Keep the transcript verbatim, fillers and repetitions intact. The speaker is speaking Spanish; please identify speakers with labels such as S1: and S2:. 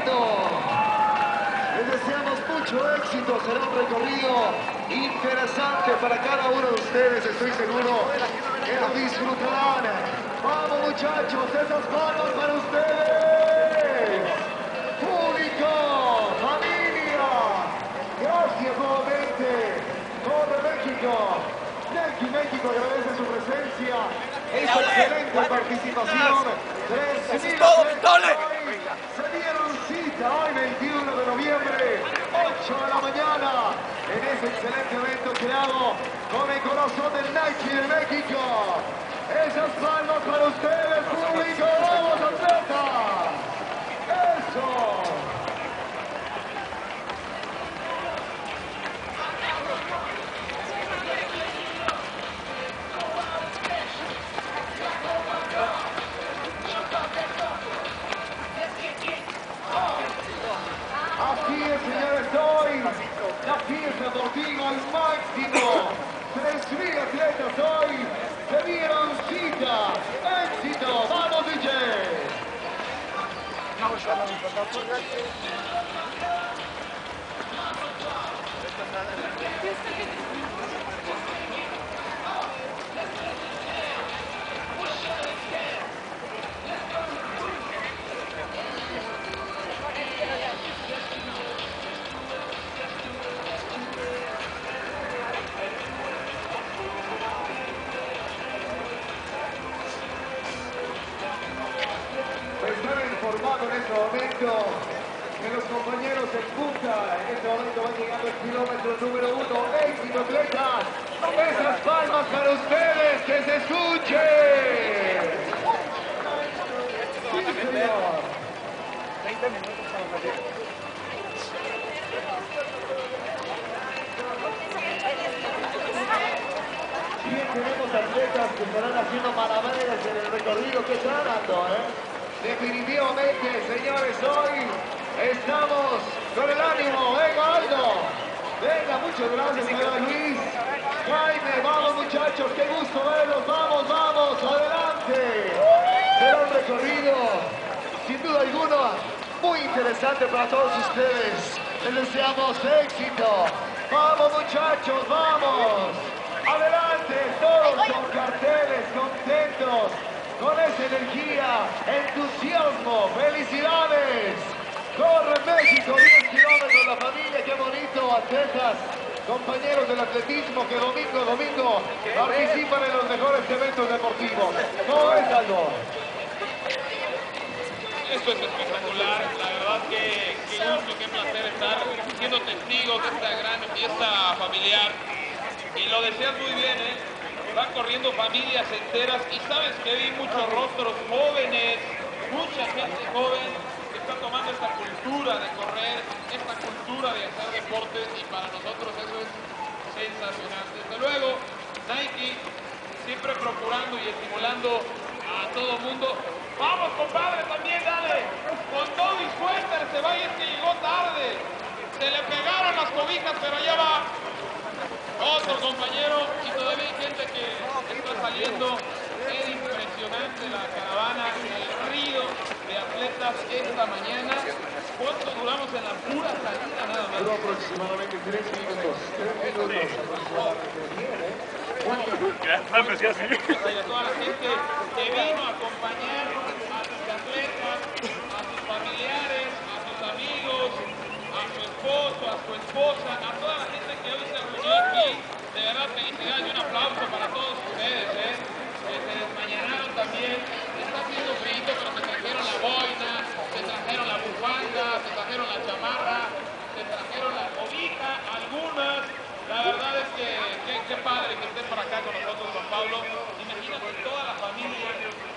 S1: éxito. Les deseamos mucho éxito. Será un recorrido interesante para cada uno de ustedes. Estoy seguro que lo disfrutarán. Vamos, muchachos, esas manos para ustedes. Público, familia, gracias nuevamente. Corre México. Nike México agradece su presencia. Esta excelente participación. tres mil atletas se dieron cita hoy, veintiuno de noviembre, ocho de la mañana, en ese excelente evento creado con el corazón del Nike de México. Esas palmas para ustedes, público. ¡Vamos, atletas! ¡Eso! Así es, señores, hoy la fiesta deportiva al máximo. tres mil atletas hoy se dieron cita. ¡Éxito! ¡Vamos, D J! Están informados en este momento que los compañeros en punta, en este momento va llegando el kilómetro número uno. ¡Éxito, atletas! ¡Esas palmas para ustedes, que se escuche! ¡Sí, señor!
S2: veinte minutos para salir.
S1: Bien, tenemos atletas que estarán haciendo malabares en el recorrido que están dando, ¿eh? Definitivamente, señores, hoy estamos con el ánimo. Venga, Aldo. Venga, muchas gracias, señor Luis. Jaime, vamos, muchachos, qué gusto verlos. Vamos, vamos, adelante. Será un recorrido, sin duda alguna, muy interesante para todos ustedes. Les deseamos éxito. Vamos, muchachos, vamos. Adelante, todos con carteles, contentos, con esa energía, entusiasmo, felicidades. Corre México, diez kilómetros, la familia, qué bonito, atletas, compañeros del atletismo que domingo a domingo participan en los mejores eventos deportivos. ¿Cómo es, Aldo?
S3: Esto es espectacular, la verdad que qué gusto, qué placer estar siendo testigos de esta gran fiesta familiar. Y lo deseas muy bien, ¿eh? Van corriendo familias enteras y sabes que vi muchos rostros jóvenes, mucha gente joven que está tomando esta cultura de correr, esta cultura de hacer deportes y para nosotros eso es sensacional. Desde luego, Nike siempre procurando y estimulando a todo mundo. Vamos, compadre, también dale, con todo y suéter se va y es que llegó tarde. Se le pegaron las cobijas, pero ya va. Otro compañero y todavía hay gente que está saliendo. Es impresionante la caravana, el río de atletas esta mañana. ¿Cuánto duramos en la pura salida nada más?
S1: Duró aproximadamente tres minutos. tres minutos aproximadamente.
S3: Y a toda la gente que vino a acompañar a sus atletas, a sus familiares, a sus amigos, a su esposo, a su esposa, a toda la gente que hoy se reunió aquí. De verdad, felicidades y un aplauso para todos ustedes, ¿eh? Que se desmañanaron también. Está haciendo frío, pero se trajeron la boina, se trajeron la bufanda, se trajeron la chamarra, se trajeron la cobija, algunas. La verdad es que qué padre que estén por acá con nosotros, Juan Pablo. Imagínate toda la familia